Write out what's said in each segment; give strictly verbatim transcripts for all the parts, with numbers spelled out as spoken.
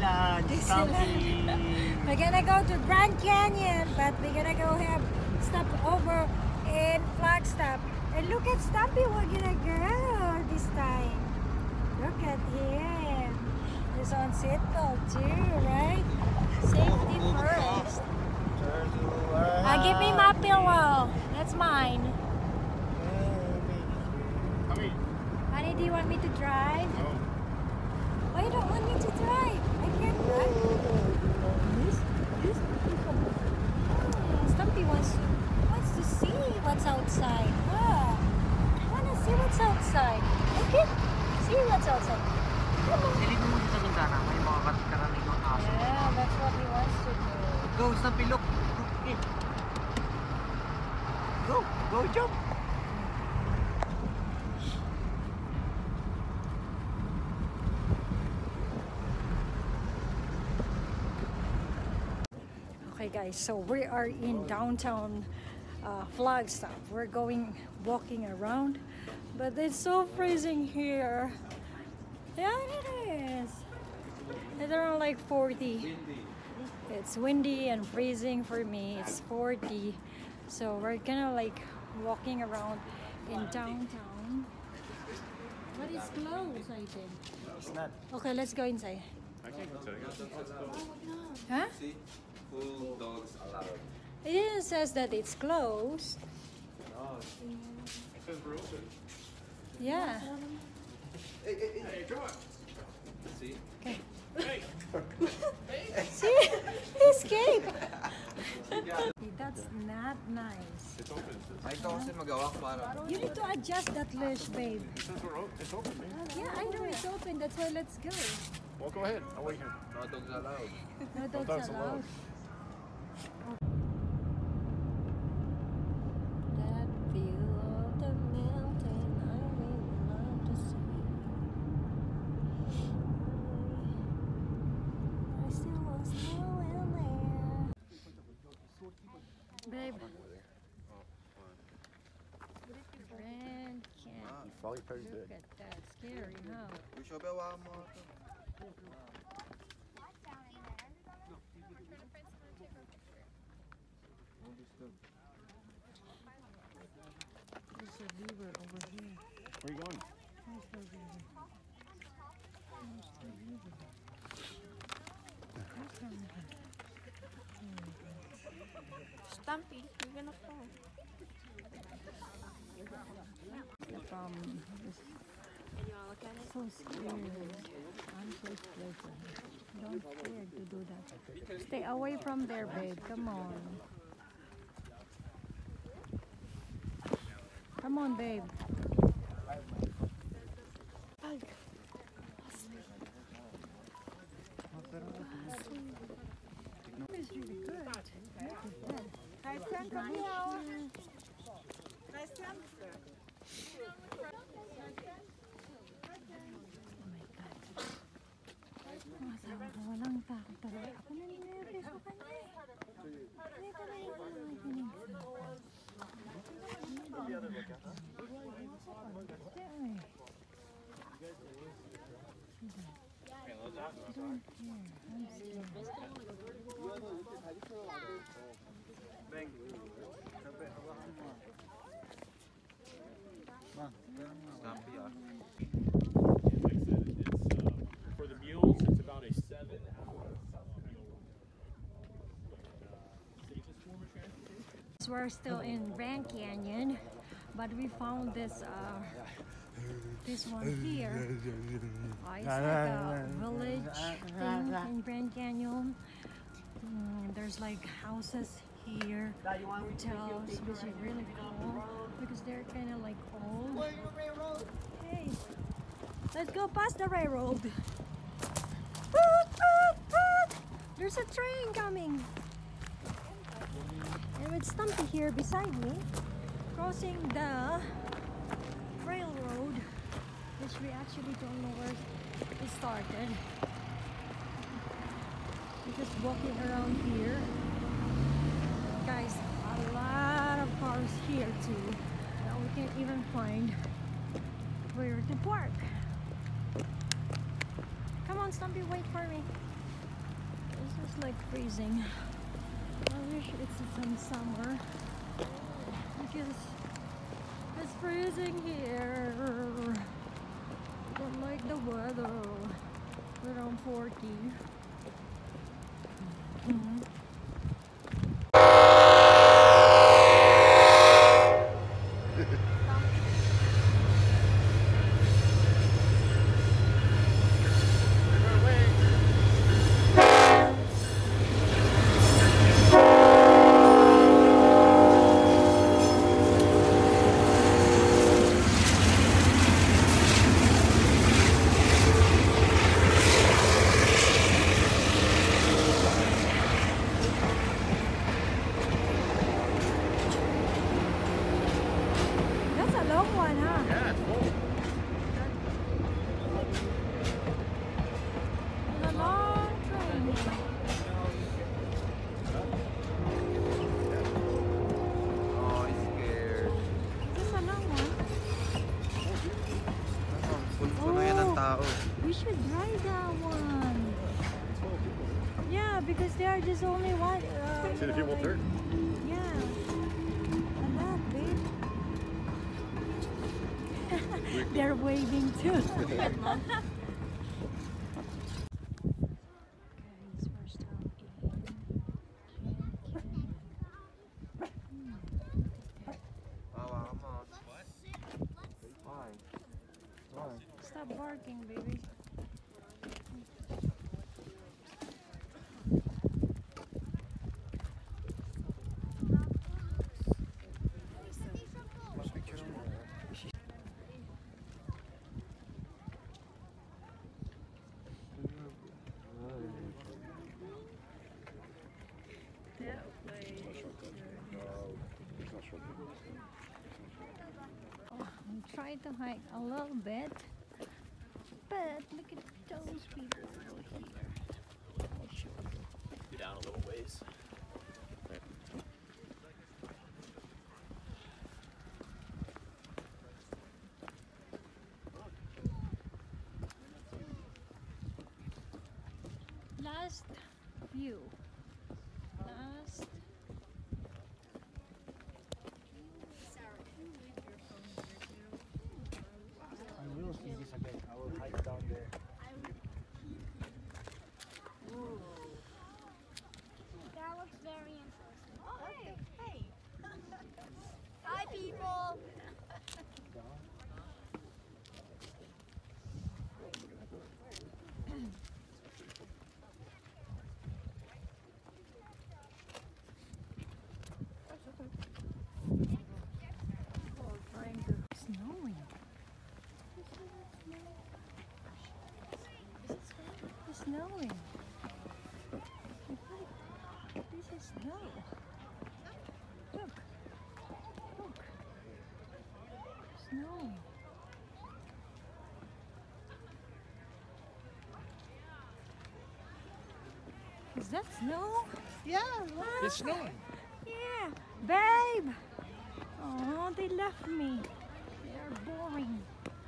Disneyland. Disneyland. We're gonna go to Grand Canyon, but we're gonna go have stop over in Flagstaff. And look at Stumpy, we're gonna go this time. Look at him. He's on seatbelt too, right? Safety first. Uh, give me my pillow. That's mine. Honey, do you want me to drive? No. Why you don't want me to drive? I can't drive. This, this, oh, Stumpy wants to, wants to see what's outside. Ah, I want to see what's outside. Okay, see what's outside. Come on. Silipin mo sa bintana, may mga karaniwang aso. Yeah, that's what he wants to do. Go, Stumpy, look. Okay. Go, go, jump. Okay guys, so we are in downtown uh, Flagstaff. We're going walking around, but it's so freezing here. Yeah, it is. It's around like forty. It's windy and freezing for me. It's forty. So we're gonna like walking around in downtown. But it's closed, I think. It's not. Okay, let's go inside. I can't go today. Huh? See? Full dogs allowed. It even says that it's closed. Oh, it says we're open. Yeah. Hey, hey, hey. Hey, come on. See? Okay. Hey. See? He escaped. That's not nice. It's open. It says, Ay, ito kasi magawa ko para. You need to adjust that leash, babe. it says we're open. It's open, man. Yeah, I know it's open. That's why let's go. Well, go ahead. I'll wait here. No dogs allowed. No dogs dogs allowed. allowed. That view of the mountain, I really love to see. I still want snow in there. Babe. Grand Canyon. Froggy Perry's Look dead. at that. Scary, huh? We should be aware mo. There's a beaver over here. Where are you going? There's the beaver. There's the beaver. There's the beaver. Stumpy, you're gonna fall. From this And y'all look at it. so scary. I'm so scared. Don't scared to do that. Stay away from there, babe. Come on. Come on, babe. It's really good. Look at that. Christian, come here. Christian. Masawa ko, walang takot talaga. Ako nanininervous sa kanya eh. Hindi ko na yung nakikinig sa akin. Siya eh. I don't care. I'm scared. Stumpy ah. Like I said, it's, uh, for the mules, it's about a seven hour safest form of transportation. We're still in Grand Canyon, but we found this uh, this one here. Oh, it's like a village thing in Grand Canyon. Mm, there's like houses here, hotels, which is really cool because they're kind of like old. Hey, let's go past the railroad. There's a train coming. And with Stumpy here beside me, crossing the railroad, which we actually don't know where it started. We're just walking around here. Guys, a lot of cars here too. Now we can't even find where to park. Come on, Stumpy, wait for me. It's like freezing. I wish it's some summer because it's freezing here. Don't like the weather. Around forty. Mhm. That's a long one, huh? Yeah, it's full. It's a long train. Oh, he's scared. This is a long one. Puno yan ng tao. We should ride that one. Yeah, because there are just only one. Uh, See the you know, people like- turn? Yeah. And that, babe. They're waving too. Guys, we're still Wawa ka mo. Why? Why? Stop barking, baby. I'm trying to hike a little bit, but look at those people over here. Get down a little ways. Last view. Last. I will see this again. I will hike down there. That looks very interesting. Oh, hey, hey. Hi, people. Trying to. Snowing. It's snowing. This is snow. Look. Look. Snowing. Is that snow? Yeah, Ah, it's snowing. yeah. Babe! Oh, they left me. They're boring.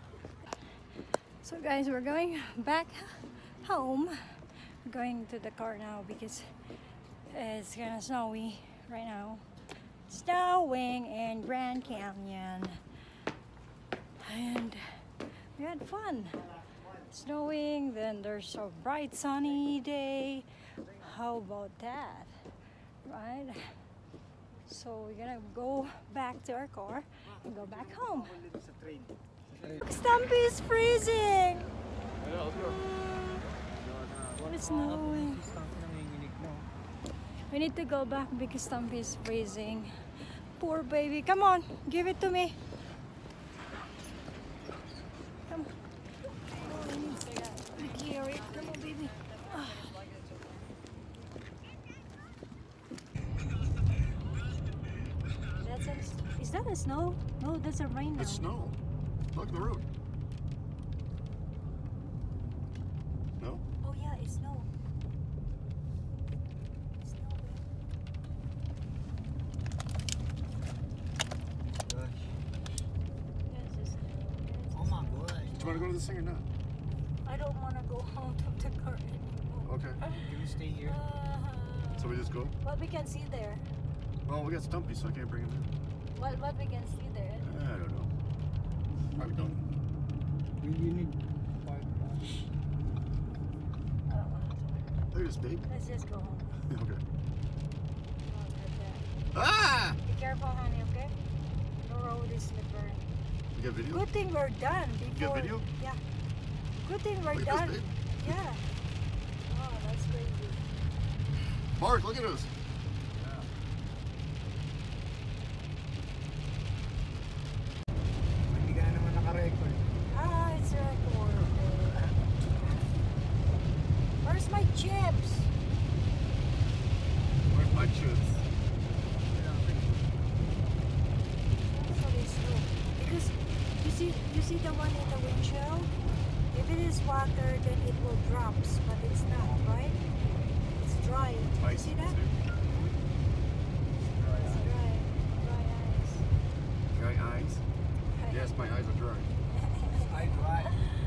So guys, we're going back home. We're going to the car now because it's kind of snowy right now. Snowing in Grand Canyon. And we had fun. Snowing, then there's a bright sunny day. How about that? Right? So we're gonna go back to our car and go back home. Stumpy is freezing! It's snowing. We need to go back because Stumpy is freezing. Poor baby. Come on, give it to me. Come on. Oh, he needs to carry it. Come on, baby. Ah. That's a, is that a snow? No, that's a rain now. It's snow. Look at the road. No? Oh yeah, it's snow. It's snow. Yes, it's snow. Oh my gosh. Do you want to go to this thing or not? I don't want to go out of the car anymore. Okay. Can we stay here? Uh, So we just go? What we can see there? Well, we got Stumpy, so I can't bring him in. What what we can see there? I don't know. I don't. You, you need five Oh, Look at this, babe. let's just go home. Okay. Oh, like that. Ah! Be careful, honey, okay? The road is slippery. You got video? Good thing we're done before. video? Yeah. Good thing we're Look at this, done. babe. Yeah. Oh, that's crazy. Mark, look at us. Hindi ka na naman naka-record. Ah, it's recorded. Where's my chips? Where's my chips? So they slow. Because you see, you see the one in the windshield. If it is water, then it will drops, but it's not, right? It's dry. You see that? It's dry. Dry ice. Dry eyes? Yes, my eyes are dry. I drive.